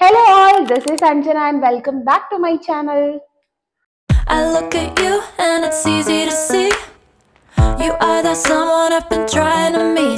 Hello all, this is Anjana and welcome back to my channel. I look at you and it's easy to see you are the someone I've been trying to meet.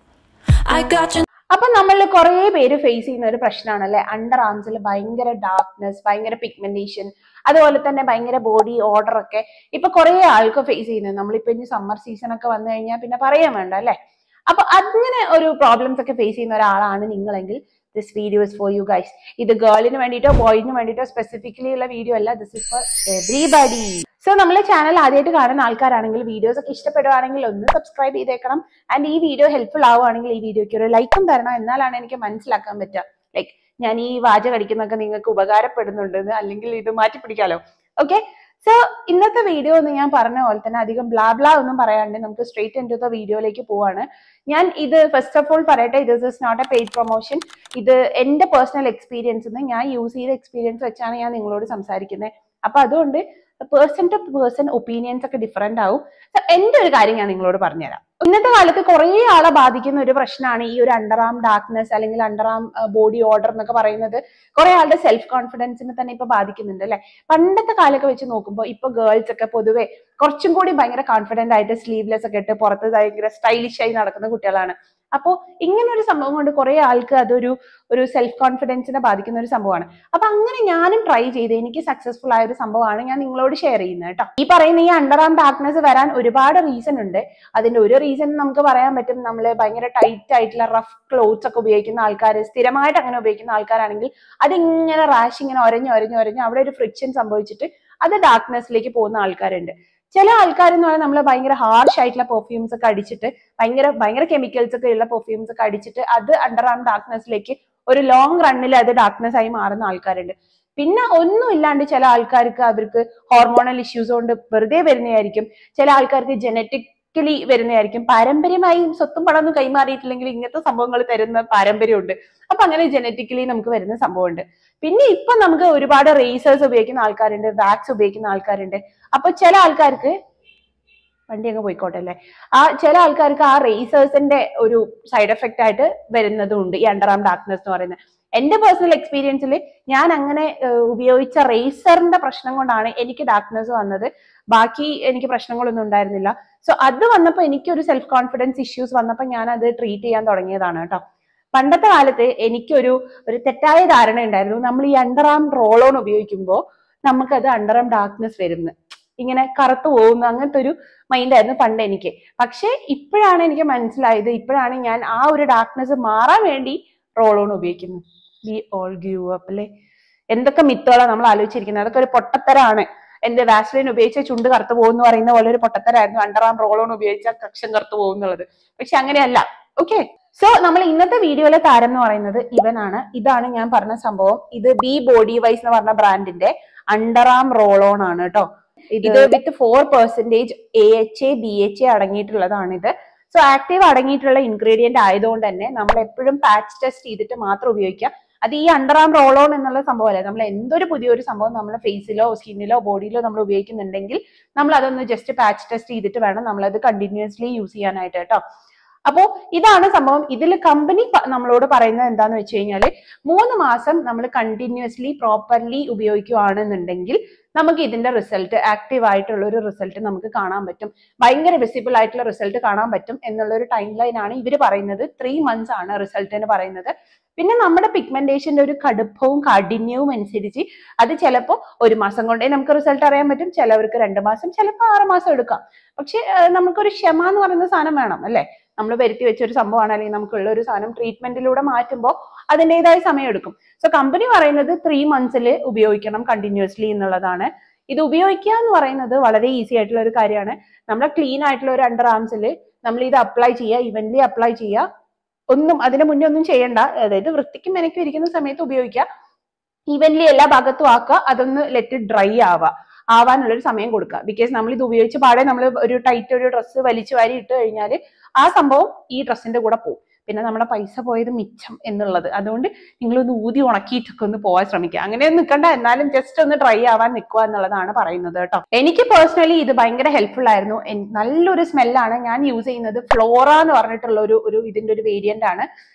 I got you. അപ്പോൾ നമ്മൾ കുറേ പേര് face ചെയ്യുന്ന ഒരു പ്രശ്നമാണല്ലേ, under ആംസിൽ ഭയങ്കര darkness, ഭയങ്കര pigmentation, അതുപോലെ തന്നെ ഭയങ്കര ബോഡി ഓർഡർ ഒക്കെ ഇപ്പൊ കുറേ ആൾക്ക് ഫേസ് ചെയ്യുന്നത്. നമ്മളിപ്പോ ഇനി സമ്മർ സീസൺ ഒക്കെ വന്നു കഴിഞ്ഞാൽ പിന്നെ പറയാൻ വേണ്ട അല്ലേ. അപ്പൊ അങ്ങനെ ഒരു പ്രോബ്ലംസ് ഒക്കെ ഫേസ് ചെയ്യുന്ന ഒരാളാണ് നിങ്ങളെങ്കിൽ this video is for you guys. ഇത് ഗേളിന് വേണ്ടിയിട്ടോ ബോയ്സിന് വേണ്ടിയിട്ടോ സ്പെസിഫിക്കലി ഉള്ള വീഡിയോ അല്ല, this is for everybody. So നമ്മളെ ചാനൽ ആദ്യമായിട്ട് കാണുന്ന ആൾക്കാരാണെങ്കിൽ വീഡിയോസ് ഒക്കെ ഇഷ്ടപ്പെടുവാണെങ്കിൽ ഒന്ന് സബ്സ്ക്രൈബ് ചെയ്തേക്കണം. ആൻഡ് ഈ വീഡിയോ ഹെൽപ്ഫുൾ ആവുകയാണെങ്കിൽ ഈ വീഡിയോക്ക് ഒരു ലൈക്കും തരണം, എന്നാലാണ് എനിക്ക് മനസ്സിലാക്കാൻ പറ്റുക ലൈക്ക് ഞാൻ ഈ വാചകം അടിക്കുന്നൊക്കെ നിങ്ങൾക്ക് ഉപകാരപ്പെടുന്നുണ്ടെന്ന്, അല്ലെങ്കിൽ ഇത് മാറ്റി പിടിക്കാലോ. ഓക്കെ, സോ ഇന്നത്തെ വീഡിയോ ഒന്ന് ഞാൻ പറഞ്ഞ പോലെ തന്നെ അധികം ബ്ലാ ഒന്നും പറയാണ്ട് നമുക്ക് സ്ട്രേറ്റ് ഇൻ ടു ദ വീഡിയോയിലേക്ക് പോവാണ്. ഞാൻ ഇത് ഫസ്റ്റ് ഓഫ് ഓൾ പറയട്ടെ, this is not a paid promotion. ഇത് എന്റെ പേഴ്സണൽ എക്സ്പീരിയൻസ് ഞാൻ യൂസ് ചെയ്ത എക്സ്പീരിയൻസ് വെച്ചാണ് ഞാൻ നിങ്ങളോട് സംസാരിക്കുന്നത്. അപ്പൊ അതുകൊണ്ട് പേഴ്സൺ ടു പേഴ്സൺ ഒപ്പീനിയൻസ് ഒക്കെ ഡിഫറെന്റ് ആവും. എന്റെ ഒരു കാര്യം ഞാൻ നിങ്ങളോട് പറഞ്ഞുതരാം. ഇന്നത്തെ കാലത്ത് കുറെ ആളെ ബാധിക്കുന്ന ഒരു പ്രശ്നമാണ് ഈ ഒരു അണ്ടർ ആം ഡാർക്ക്നെസ് അല്ലെങ്കിൽ അണ്ടർ ആം ബോഡി ഓർഡർ എന്നൊക്കെ പറയുന്നത്. കുറെ ആളുടെ സെൽഫ് കോൺഫിഡൻസിനെ തന്നെ ഇപ്പൊ ബാധിക്കുന്നുണ്ട് അല്ലെ. പണ്ടത്തെ കാലമൊക്കെ വെച്ച് നോക്കുമ്പോൾ ഇപ്പൊ ഗേൾസ് ഒക്കെ പൊതുവെ കുറച്ചും കൂടി ഭയങ്കര കോൺഫിഡന്റ് ആയിട്ട് സ്ലീവ്ലെസ് ഒക്കെ ഇട്ട് പുറത്ത് ഭയങ്കര സ്റ്റൈലിഷ് ആയി നടക്കുന്ന കുട്ടികളാണ്. അപ്പോ ഇങ്ങനെ ഒരു സംഭവം കൊണ്ട് കുറെ ആൾക്ക് അതൊരു സെൽഫ് കോൺഫിഡൻസിനെ ബാധിക്കുന്ന ഒരു സംഭവമാണ്. അപ്പൊ അങ്ങനെ ഞാനും ട്രൈ ചെയ്ത് എനിക്ക് സക്സസ്ഫുൾ ആയ ഒരു സംഭവമാണ് ഞാൻ നിങ്ങളോട് ഷെയർ ചെയ്യുന്നത് കേട്ടോ. ഈ പറയുന്ന ഈ അണ്ടർ ആം ഡാർക്ക്നെസ് വരാൻ ഒരുപാട് റീസൺ ഉണ്ട്. അതിന്റെ ഒരു റീസൺ നമുക്ക് പറയാൻ പറ്റും, നമ്മൾ ഭയങ്കര ടൈറ്റ് ആയിട്ടുള്ള റഫ് ക്ലോത്ത്സ് ഒക്കെ ഉപയോഗിക്കുന്ന ആൾക്കാർ, സ്ഥിരമായിട്ട് അങ്ങനെ ഉപയോഗിക്കുന്ന ആൾക്കാരാണെങ്കിൽ അതിങ്ങനെ റാഷ് ഇങ്ങനെ ഒരഞ്ഞ് അവിടെ ഒരു ഫ്രിക്ഷൻ സംഭവിച്ചിട്ട് അത് ഡാർക്ക്നെസ്സിലേക്ക് പോകുന്ന ആൾക്കാരുണ്ട്. ചില ആൾക്കാർ എന്ന് പറഞ്ഞാൽ നമ്മൾ ഭയങ്കര ഹാർഷ് ആയിട്ടുള്ള പെർഫ്യൂംസ് ഒക്കെ അടിച്ചിട്ട് ഭയങ്കര കെമിക്കൽസ് ഒക്കെ ഉള്ള പെർഫ്യൂംസ് ഒക്കെ അടിച്ചിട്ട് അത് അണ്ടർ ആം ഡാർക്ക്നെസ്സിലേക്ക് ഒരു ലോങ് റണ്ണിൽ അത് ഡാർക്ക്നെസ് ആയി മാറുന്ന ആൾക്കാരുണ്ട്. പിന്നെ ഒന്നും ഇല്ലാണ്ട് ചില ആൾക്കാർക്ക് അവർക്ക് ഹോർമോണൽ ഇഷ്യൂസ് കൊണ്ട് വെറുതെ വരുന്നതായിരിക്കും. ചില ആൾക്കാർക്ക് ജനറ്റിക്കലി വരുന്നതായിരിക്കും. പാരമ്പര്യമായി സ്വത്തും പണമൊന്നും കൈമാറിയിട്ടില്ലെങ്കിൽ ഇങ്ങനത്തെ സംഭവങ്ങൾ തരുന്ന പാരമ്പര്യമുണ്ട്. അപ്പൊ അങ്ങനെ ജനറ്റിക്കലി നമുക്ക് വരുന്ന സംഭവമുണ്ട്. പിന്നെ ഇപ്പൊ നമുക്ക് ഒരുപാട് റേസേഴ്സ് ഉപയോഗിക്കുന്ന ആൾക്കാരുണ്ട്, വാക്സ് ഉപയോഗിക്കുന്ന ആൾക്കാരുണ്ട്. അപ്പൊ ചില ആൾക്കാർക്ക് വണ്ടി അങ്ങ് പോയിക്കോട്ടെ അല്ലെ, ചില ആൾക്കാർക്ക് ആ റേസേഴ്സിന്റെ ഒരു സൈഡ് എഫക്റ്റ് ആയിട്ട് വരുന്നതും ഉണ്ട് ഈ അണ്ടർ ആം ഡാർക്ക്നെസ് എന്ന് പറയുന്നത്. എന്റെ പേഴ്സണൽ എക്സ്പീരിയൻസിൽ ഞാൻ അങ്ങനെ ഉപയോഗിച്ച റേസറിന്റെ പ്രശ്നം കൊണ്ടാണ് എനിക്ക് ഡാർക്ക്നെസ് വന്നത്. ബാക്കി എനിക്ക് പ്രശ്നങ്ങളൊന്നും ഉണ്ടായിരുന്നില്ല. സോ അത് വന്നപ്പോൾ എനിക്കൊരു സെൽഫ് കോൺഫിഡൻസ് ഇഷ്യൂസ് വന്നപ്പോൾ ഞാൻ അത് ട്രീറ്റ് ചെയ്യാൻ തുടങ്ങിയതാണ് കേട്ടോ. പണ്ടത്തെ കാലത്ത് എനിക്കൊരു തെറ്റായ ധാരണ ഉണ്ടായിരുന്നു, നമ്മൾ ഈ അണ്ടർ ആം റോൾ ഓൺ ഉപയോഗിക്കുമ്പോൾ നമുക്കത് അണ്ടർ ആം ഡാർക്ക്നെസ് വരുന്നു, ഇങ്ങനെ കറുത്തു പോകുന്നു, അങ്ങനത്തെ ഒരു മൈൻഡായിരുന്നു പണ്ട് എനിക്ക്. പക്ഷെ ഇപ്പോഴാണ് എനിക്ക് മനസ്സിലായത്, ഇപ്പോഴാണ് ഞാൻ ആ ഒരു ഡാർക്ക്നെസ് മാറാൻ വേണ്ടി റോൾ ഓൺ ഉപയോഗിക്കുന്നത്. വി ഓൾ ഗ്യൂ അപ്പ് അല്ലെ. എന്തൊക്കെ മിത്തുകളാണ് നമ്മൾ ആലോചിച്ചിരിക്കുന്നത്, അതൊക്കെ ഒരു പൊട്ടത്തരാണ്. എന്റെ വാസ്ലിൻ ഉപയോഗിച്ച ചുണ്ട് കറുത്തു പോകുന്നു പറയുന്ന പോലെ ഒരു പൊട്ടത്തരായിരുന്നു അണ്ടർ ആം റോൾ ഓൺ ഉപയോഗിച്ച കക്ഷം കറുത്തു പോകുന്നുള്ളത്. പക്ഷെ അങ്ങനെയല്ല. ഓക്കെ, സോ നമ്മൾ ഇന്നത്തെ വീഡിയോയിലെ താരം എന്ന് പറയുന്നത് ഇവനാണ്. ഇതാണ് ഞാൻ പറഞ്ഞ സംഭവം. ഇത് ബി ബോഡി വൈസ് എന്ന് പറഞ്ഞ ബ്രാൻഡിന്റെ അണ്ടർ ആം റോൾ ഓൺ ആണ് കേട്ടോ. ഇത് വിത്ത് 4% AHA BHA അടങ്ങിയിട്ടുള്ളതാണ് ഇത്. സോ ആക്റ്റീവ് അടങ്ങിയിട്ടുള്ള ഇൻഗ്രീഡിയന്റ് ആയതുകൊണ്ട് തന്നെ നമ്മൾ എപ്പോഴും പാച്ച് ടെസ്റ്റ് ചെയ്തിട്ട് മാത്രം ഉപയോഗിക്കുക. അത് ഈ അണ്ടർ ആം റോൾ ഓൺ എന്നുള്ള സംഭവമല്ല, നമ്മൾ എന്തൊരു പുതിയൊരു സംഭവം നമ്മുടെ ഫേസിലോ സ്കിന്നിലോ ബോഡിയിലോ നമ്മൾ ഉപയോഗിക്കുന്നുണ്ടെങ്കിൽ നമ്മൾ അതൊന്ന് ജസ്റ്റ് പാച്ച് ടെസ്റ്റ് ചെയ്തിട്ട് വേണം നമ്മൾ അത് കണ്ടിന്യൂസ്ലി യൂസ് ചെയ്യാനായിട്ട് കേട്ടോ. അപ്പോ ഇതാണ് സംഭവം. ഇതിൽ കമ്പനി നമ്മളോട് പറയുന്നത് എന്താന്ന് വെച്ച് കഴിഞ്ഞാല് 3 മാസം നമ്മൾ കണ്ടിന്യൂസ്ലി പ്രോപ്പർലി ഉപയോഗിക്കുകയാണെന്നുണ്ടെങ്കിൽ നമുക്ക് ഇതിന്റെ റിസൾട്ട്, ആക്റ്റീവ് ആയിട്ടുള്ള ഒരു റിസൾട്ട് നമുക്ക് കാണാൻ പറ്റും, ഭയങ്കര വിസിബിൾ ആയിട്ടുള്ള റിസൾട്ട് കാണാൻ പറ്റും എന്നുള്ള ഒരു ടൈം ലൈൻ ആണ് ഇവർ പറയുന്നത്. 3 months ആണ് റിസൾട്ടിന് പറയുന്നത്. പിന്നെ നമ്മുടെ പിഗ്മെന്റേഷന്റെ ഒരു കടുപ്പവും കാഠിന്യവും അനുസരിച്ച് അത് ചിലപ്പോൾ 1 മാസം കൊണ്ടേ നമുക്ക് റിസൾട്ട് അറിയാൻ പറ്റും, ചിലവർക്ക് 2 മാസം, ചിലപ്പോൾ 6 മാസം എടുക്കാം. പക്ഷെ നമുക്കൊരു ക്ഷമ എന്ന് പറയുന്ന സാധനം വേണം അല്ലെ. നമ്മൾ വരുത്തി വെച്ചൊരു സംഭവമാണ്, അല്ലെങ്കിൽ നമുക്കുള്ള ഒരു സാധനം ട്രീറ്റ്മെന്റിലൂടെ മാറ്റുമ്പോൾ അതിൻ്റെതായ സമയം എടുക്കും. സോ കമ്പനി പറയുന്നത് 3 months ഉപയോഗിക്കണം കണ്ടിന്യൂസ്ലി എന്നുള്ളതാണ്. ഇത് ഉപയോഗിക്കുക എന്ന് പറയുന്നത് വളരെ ഈസി ആയിട്ടുള്ള ഒരു കാര്യമാണ്. നമ്മുടെ ക്ലീൻ ആയിട്ടുള്ള ഒരു അണ്ടർ ആംസിൽ നമ്മൾ ഇത് അപ്ലൈ ചെയ്യുക, ഇവൻലി അപ്ലൈ ചെയ്യുക, ഒന്നും അതിന് മുന്നേ ഒന്നും ചെയ്യണ്ട. അതായത് വൃത്തിക്കും മെനക്കും ഇരിക്കുന്ന സമയത്ത് ഉപയോഗിക്കുക, ഈവൻലി എല്ലാ ഭാഗത്തും ആക്കുക, അതൊന്ന് ലെറ്റ് ഡ്രൈ ആവാനുള്ളൊരു സമയം കൊടുക്കുക. ബിക്കോസ് നമ്മൾ ഇത് ഉപയോഗിച്ച് പാടെ നമ്മൾ ഒരു ടൈറ്റ് ഒരു ഡ്രസ്സ് വലിച്ചു വാരി ഇട്ട് കഴിഞ്ഞാൽ ആ സംഭവം ഈ ഡ്രസ്സിന്റെ കൂടെ പോകും. പിന്നെ നമ്മുടെ പൈസ പോയത് മിച്ചം എന്നുള്ളത്. അതുകൊണ്ട് നിങ്ങളൊന്ന് ഊതി ഉണക്കിയിട്ടൊക്കെ ഒന്ന് പോകാൻ ശ്രമിക്കുക. അങ്ങനെ നിൽക്കണ്ട, എന്നാലും ജസ്റ്റ് ഒന്ന് ഡ്രൈ ആവാൻ നിൽക്കുക എന്നുള്ളതാണ് പറയുന്നത് കേട്ടോ. എനിക്ക് പേഴ്സണലി ഇത് ഭയങ്കര ഹെൽപ്ഫുൾ ആയിരുന്നു. നല്ലൊരു സ്മെല്ലാണ്. ഞാൻ യൂസ് ചെയ്യുന്നത് ഫ്ലോറ എന്ന് പറഞ്ഞിട്ടുള്ള ഒരു ഇതിന്റെ ഒരു വേരിയന്റ് ആണ്.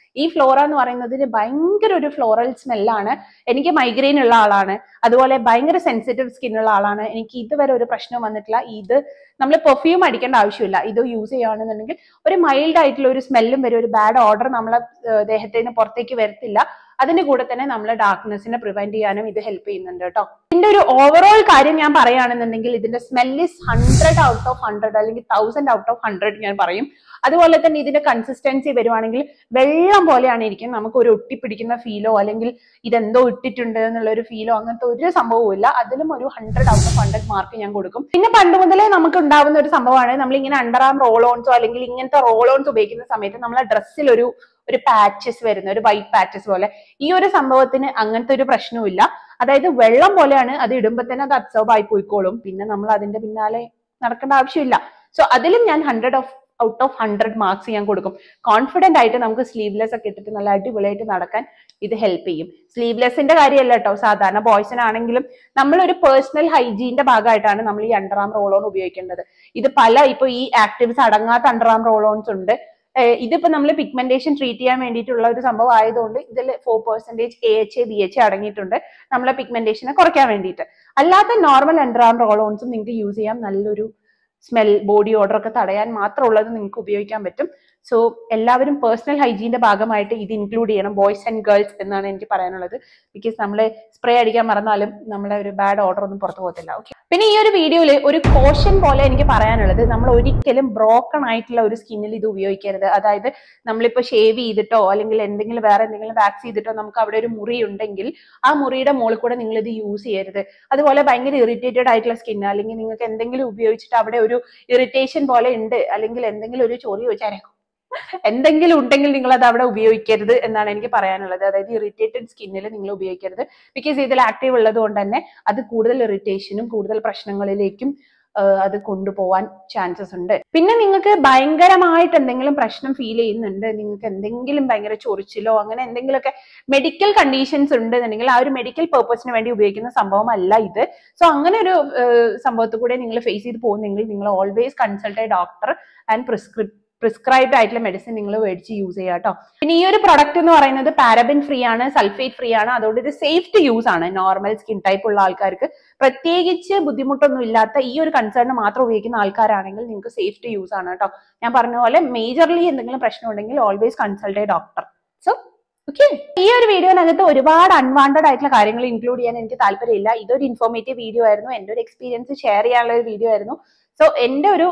ഈ ഫ്ലോറ എന്ന് പറയുന്നതിന് ഭയങ്കര ഒരു ഫ്ലോറൽ സ്മെല്ലാണ്. എനിക്ക് മൈഗ്രെയിൻ ഉള്ള ആളാണ്, അതുപോലെ ഭയങ്കര സെൻസിറ്റീവ് സ്കിൻ ഉള്ള ആളാണ്. എനിക്ക് ഇതുവരെ ഒരു പ്രശ്നം വന്നിട്ടില്ല. ഇത് നമ്മൾ പെർഫ്യൂം അടിക്കേണ്ട ആവശ്യമില്ല. ഇത് യൂസ് ചെയ്യുകയാണെന്നുണ്ടെങ്കിൽ ഒരു മൈൽഡ് ആയിട്ടുള്ള ഒരു സ്മെല്ലും വരും, ഒരു ബാഡ് ഓർഡർ നമ്മളെ ദേഹത്തിൽ നിന്ന് പുറത്തേക്ക് വരത്തില്ല. അതിന്റെ കൂടെ തന്നെ നമ്മളെ ഡാർക്ക്നെസ്സിനെ പ്രിവെന്റ് ചെയ്യാനും ഇത് ഹെൽപ്പ് ചെയ്യുന്നുണ്ട് കേട്ടോ. ഇതിന്റെ ഒരു ഓവറോൾ കാര്യം ഞാൻ പറയുകയാണെന്നുണ്ടെങ്കിൽ ഇതിന്റെ സ്മെൽ ഇസ് 100 ഔട്ട് ഓഫ് 100 അല്ലെങ്കിൽ 1000 ഔട്ട് ഓഫ് 100 ഞാൻ പറയും. അതുപോലെ തന്നെ ഇതിന്റെ കൺസിസ്റ്റൻസി വരുവാണെങ്കിൽ വെള്ളം പോലെയാണ് ഇരിക്കുന്നത്. നമുക്ക് ഒരു ഒട്ടിപ്പിടിക്കുന്ന ഫീലോ അല്ലെങ്കിൽ ഇതെന്തോ ഇട്ടിട്ടുണ്ട് എന്നുള്ള ഒരു ഫീലോ അങ്ങനത്തെ ഒരു സംഭവവും ഇല്ല. അതിലും ഒരു 100 ഔട്ട് ഓഫ് 100 മാർക്ക് ഞാൻ കൊടുക്കും. പിന്നെ പണ്ട് മുതലേ നമുക്ക് ഉണ്ടാവുന്ന ഒരു സംഭവമാണ്, നമ്മൾ ഇങ്ങനെ അണ്ടർ ആം റോൾ ഓൺസോ അല്ലെങ്കിൽ ഇങ്ങനത്തെ റോൾ ഓൺസ് ഉപയോഗിക്കുന്ന സമയത്ത് നമ്മളെ ഡ്രസ്സിൽ ഒരു പാച്ചസ് വരുന്ന ഒരു വൈറ്റ് പാച്ചസ് പോലെ. ഈ ഒരു സംഭവത്തിന് അങ്ങനത്തെ ഒരു പ്രശ്നവും ഇല്ല. അതായത് വെള്ളം പോലെയാണ്, അത് ഇടുമ്പോൾ തന്നെ അത് അബ്സോർബ് ആയി പോയിക്കോളും. പിന്നെ നമ്മൾ അതിന്റെ പിന്നാലെ നടക്കേണ്ട ആവശ്യമില്ല. സോ അതിലും ഞാൻ 100 ഔട്ട് ഓഫ് 100 മാർക്സ് ഞാൻ കൊടുക്കും. കോൺഫിഡന്റ് ആയിട്ട് നമുക്ക് സ്ലീവ്ലെസ് ഒക്കെ ഇട്ടിട്ട് നല്ല അടിപൊളിയായിട്ട് നടക്കാൻ ഇത് ഹെൽപ്പ് ചെയ്യും. സ്ലീവ്ലെസിന്റെ കാര്യമല്ല കേട്ടോ, സാധാരണ ബോയ്സിനാണെങ്കിലും നമ്മളൊരു പേഴ്സണൽ ഹൈജീന്റെ ഭാഗമായിട്ടാണ് നമ്മൾ ഈ അണ്ടർ ആം റോൾ ഓൺ ഉപയോഗിക്കേണ്ടത്. ഇത് ഇപ്പൊ ഈ ആക്റ്റീവ്സ് അടങ്ങാത്ത അണ്ടർ ആം റോൾ ഓൺസ് ഉണ്ട്. ഇതിപ്പോ നമ്മൾ പിഗ്മെന്റേഷൻ ട്രീറ്റ് ചെയ്യാൻ വേണ്ടിയിട്ടുള്ള ഒരു സംഭവം ആയതുകൊണ്ട് ഇതിൽ 4% AHA BHA അടങ്ങിയിട്ടുണ്ട് നമ്മളെ പിഗ്മെന്റേഷനെ കുറയ്ക്കാൻ വേണ്ടിയിട്ട്. അല്ലാത്ത നോർമൽ അണ്ടർ ആം റോൾ ഓൺസും നിങ്ങൾക്ക് യൂസ് ചെയ്യാം. നല്ലൊരു സ്മെൽ, ബോഡി ഓർഡർ ഒക്കെ തടയാൻ മാത്രമുള്ളത് നിങ്ങൾക്ക് ഉപയോഗിക്കാൻ പറ്റും. സോ എല്ലാവരും പേഴ്സണൽ ഹൈജീന്റെ ഭാഗമായിട്ട് ഇത് ഇൻക്ലൂഡ് ചെയ്യണം, ബോയ്സ് ആൻഡ് ഗേൾസ് എന്നാണ് എനിക്ക് പറയാനുള്ളത്. ബിക്കോസ് നമ്മൾ സ്പ്രേ അടിക്കാൻ മറന്നാലും നമ്മളെ ഒരു ബാഡ് ഓർഡർ ഒന്നും പുറത്തു പോകത്തില്ല. ഓക്കെ, പിന്നെ ഈ ഒരു വീഡിയോയിൽ ഒരു കോഷൻ പോലെ എനിക്ക് പറയാനുള്ളത്, നമ്മൾ ഒരിക്കലും ബ്രോക്കൺ ആയിട്ടുള്ള ഒരു സ്കിന്നിൽ ഇത് ഉപയോഗിക്കരുത്. അതായത് നമ്മളിപ്പോ ഷേവ് ചെയ്തിട്ടോ അല്ലെങ്കിൽ വേറെ എന്തെങ്കിലും വാക്സ് ചെയ്തിട്ടോ നമുക്ക് അവിടെ ഒരു മുറി ഉണ്ടെങ്കിൽ ആ മുറിയുടെ മുകളിൽ കൂടെ നിങ്ങൾ ഇത് യൂസ് ചെയ്യരുത്. അതുപോലെ ഭയങ്കര ഇറിറ്റേറ്റഡ് ആയിട്ടുള്ള സ്കിൻ അല്ലെങ്കിൽ നിങ്ങൾക്ക് എന്തെങ്കിലും ഉപയോഗിച്ചിട്ട് അവിടെ ഒരു ഇറിറ്റേഷൻ പോലെ ഉണ്ട് അല്ലെങ്കിൽ എന്തെങ്കിലും ഒരു ചൊറി വെച്ചാൽ എന്തെങ്കിലും ഉണ്ടെങ്കിൽ നിങ്ങൾ അത് അവിടെ ഉപയോഗിക്കരുത് എന്നാണ് എനിക്ക് പറയാനുള്ളത്. അതായത് ഇറിറ്റേറ്റഡ് സ്കിന്നിൽ നിങ്ങൾ ഉപയോഗിക്കരുത്. ബിക്കോസ് ഇതിൽ ആക്റ്റീവ് ഉള്ളത് കൊണ്ട് തന്നെ അത് കൂടുതൽ ഇറിറ്റേഷനും കൂടുതൽ പ്രശ്നങ്ങളിലേക്കും അത് കൊണ്ടുപോവാൻ ചാൻസസ് ഉണ്ട്. പിന്നെ നിങ്ങൾക്ക് ഭയങ്കരമായിട്ട് എന്തെങ്കിലും പ്രശ്നം ഫീൽ ചെയ്യുന്നുണ്ട്, നിങ്ങൾക്ക് എന്തെങ്കിലും ഭയങ്കര ചൊറിച്ചിലോ അങ്ങനെ എന്തെങ്കിലുമൊക്കെ മെഡിക്കൽ കണ്ടീഷൻസ് ഉണ്ട് എന്നുണ്ടെങ്കിൽ ആ ഒരു മെഡിക്കൽ പേർപ്പസിന് വേണ്ടി ഉപയോഗിക്കുന്ന സംഭവമല്ല ഇത്. സോ അങ്ങനെ ഒരു സംഭവത്തിൽ കൂടെ നിങ്ങൾ ഫേസ് ചെയ്ത് പോകുന്നെങ്കിൽ നിങ്ങൾ always consult a doctor and prescribed ആയിട്ടുള്ള മെഡിസിൻ നിങ്ങൾ മേടിച്ച് യൂസ് ചെയ്യുക കേട്ടോ. പിന്നെ ഈ ഒരു പ്രൊഡക്റ്റ് എന്ന് പറയുന്നത് പാരബിൻ ഫ്രീ ആണ്, സൾഫേറ്റ് ഫ്രീ ആണ്. അതുകൊണ്ട് ഇത് സേഫ് ടു യൂസ് ആണ്. നോർമൽ സ്കിൻ ടൈപ്പ് ഉള്ള ആൾക്കാർക്ക് പ്രത്യേകിച്ച് ബുദ്ധിമുട്ടൊന്നും ഇല്ലാത്ത ഈ ഒരു കൺസേൺ മാത്രം ഉപയോഗിക്കുന്ന ആൾക്കാരാണെങ്കിൽ നിങ്ങൾക്ക് സേഫ് ടു യൂസ് ആണ് കേട്ടോ. ഞാൻ പറഞ്ഞ പോലെ മേജർലി എന്തെങ്കിലും പ്രശ്നം ഉണ്ടെങ്കിൽ always consult a doctor. So okay, ഈ ഒരു വീഡിയോനകത്ത് ഒരുപാട് അൺവാണ്ടഡ് ആയിട്ടുള്ള കാര്യങ്ങൾ ഇൻക്ലൂഡ് ചെയ്യാൻ എനിക്ക് താല്പര്യമില്ല. ഇതൊരു ഇൻഫോർമേറ്റീവ് വീഡിയോ ആയിരുന്നു, എന്റെ ഒരു എക്സ്പീരിയൻസ് ഷെയർ ചെയ്യാനുള്ള ഒരു വീഡിയോ ആയിരുന്നു. സോ എന്റെ ഒരു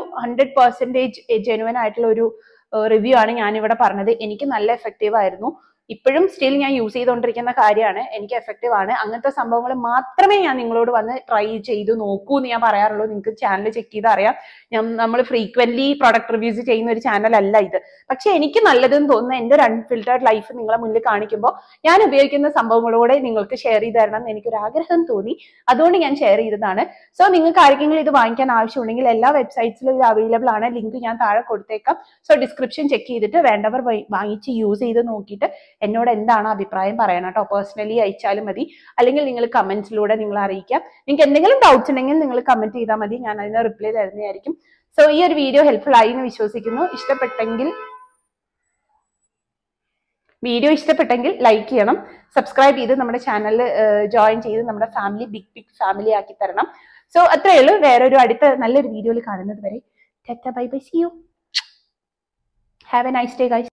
100% ജെനുവൻ ആയിട്ടുള്ള ഒരു റിവ്യൂ ആണ് ഞാൻ ഇവിടെ പറഞ്ഞത്. എനിക്ക് നല്ല എഫക്റ്റീവ് ആയിരുന്നു. ഇപ്പോഴും സ്റ്റിൽ ഞാൻ യൂസ് ചെയ്തുകൊണ്ടിരിക്കുന്ന കാര്യമാണ്, എനിക്ക് എഫക്റ്റീവ് ആണ്. അങ്ങനത്തെ സംഭവങ്ങൾ മാത്രമേ ഞാൻ നിങ്ങളോട് വന്ന് ട്രൈ ചെയ്ത് നോക്കൂ എന്ന് ഞാൻ പറയാറുള്ളൂ. നിങ്ങൾക്ക് ചാനൽ ചെക്ക് ചെയ്ത് അറിയാം, നമ്മൾ ഫ്രീക്വന്റ്ലി പ്രൊഡക്റ്റ് റിവ്യൂസ് ചെയ്യുന്ന ഒരു ചാനൽ അല്ല ഇത്. പക്ഷെ എനിക്ക് നല്ലതെന്ന് തോന്നുന്ന എന്റെ ഒരു അൺഫിൽറ്റേർഡ് ലൈഫ് നിങ്ങളെ മുന്നിൽ കാണിക്കുമ്പോൾ ഞാൻ ഉപയോഗിക്കുന്ന സംഭവങ്ങളോടെ നിങ്ങൾക്ക് ഷെയർ ചെയ്ത് തരണം എന്ന് എനിക്കൊരു ആഗ്രഹം തോന്നി. അതുകൊണ്ട് ഞാൻ ഷെയർ ചെയ്തതാണ്. സോ നിങ്ങൾക്ക് ആർക്കെങ്കിലും ഇത് വാങ്ങിക്കാൻ ആവശ്യമുണ്ടെങ്കിൽ എല്ലാ വെബ്സൈറ്റ്സിലും ഇത് അവൈലബിൾ ആണ്. ലിങ്ക് ഞാൻ താഴെ കൊടുത്തേക്കാം. സോ ഡിസ്ക്രിപ്ഷൻ ചെക്ക് ചെയ്തിട്ട് വേണ്ടവർ വാങ്ങിച്ച് യൂസ് ചെയ്ത് നോക്കിയിട്ട് എന്നോട് എന്താണ് അഭിപ്രായം പറയണം കേട്ടോ. പേഴ്സണലി അയച്ചാലും മതി, അല്ലെങ്കിൽ നിങ്ങൾ കമന്റ്സിലൂടെ നിങ്ങൾ അറിയിക്കാം. നിങ്ങൾക്ക് എന്തെങ്കിലും ഡൗട്ട്സ് ഉണ്ടെങ്കിൽ നിങ്ങൾ കമന്റ് ചെയ്താൽ മതി, ഞാൻ അതിന് റിപ്ലൈ തരുന്നതായിരിക്കും. സോ ഈ ഒരു വീഡിയോ ഹെൽപ്ഫുൾ ആയി എന്ന് വിശ്വസിക്കുന്നു. ഇഷ്ടപ്പെട്ടെങ്കിൽ ലൈക്ക് ചെയ്യണം, സബ്സ്ക്രൈബ് ചെയ്ത് നമ്മുടെ ചാനലിൽ ജോയിൻ ചെയ്ത് നമ്മുടെ ഫാമിലി ബിഗ് ഫാമിലി ആക്കി തരണം. സോ അത്രയേ ഉള്ളൂ. വേറൊരു അടുത്ത നല്ലൊരു വീഡിയോയിൽ കാണുന്നത് വരെ tata bye bye, see you, have a nice day guys.